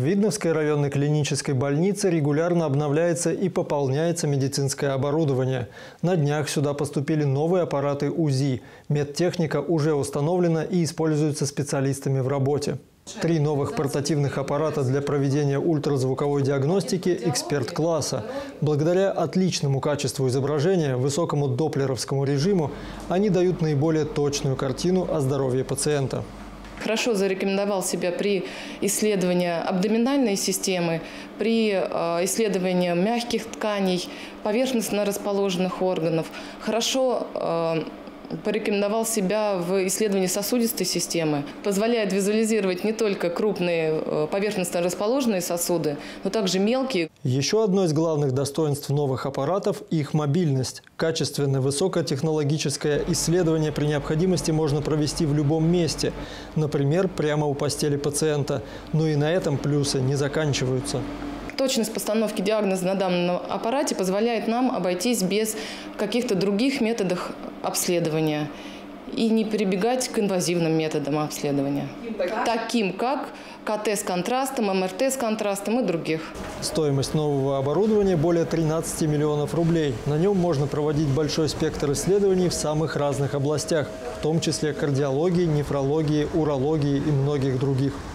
Видновской районной клинической больнице регулярно обновляется и пополняется медицинское оборудование. На днях сюда поступили новые аппараты УЗИ. Медтехника уже установлена и используется специалистами в работе. 3 новых портативных аппарата для проведения ультразвуковой диагностики эксперт-класса. Благодаря отличному качеству изображения, высокому доплеровскому режиму, они дают наиболее точную картину о здоровье пациента. Хорошо зарекомендовал себя при исследовании абдоминальной системы, при исследовании мягких тканей, поверхностно расположенных органов. Хорошо порекомендовал себя в исследовании сосудистой системы. Позволяет визуализировать не только крупные поверхностно расположенные сосуды, но также мелкие. Еще одно из главных достоинств новых аппаратов – их мобильность. Качественное высокотехнологическое исследование при необходимости можно провести в любом месте, например, прямо у постели пациента. Но и на этом плюсы не заканчиваются. Точность постановки диагноза на данном аппарате позволяет нам обойтись без каких-то других методов обследования и не прибегать к инвазивным методам обследования, таким как КТ с контрастом, МРТ с контрастом и других. Стоимость нового оборудования более 13 миллионов рублей. На нем можно проводить большой спектр исследований в самых разных областях, в том числе кардиологии, нефрологии, урологии и многих других.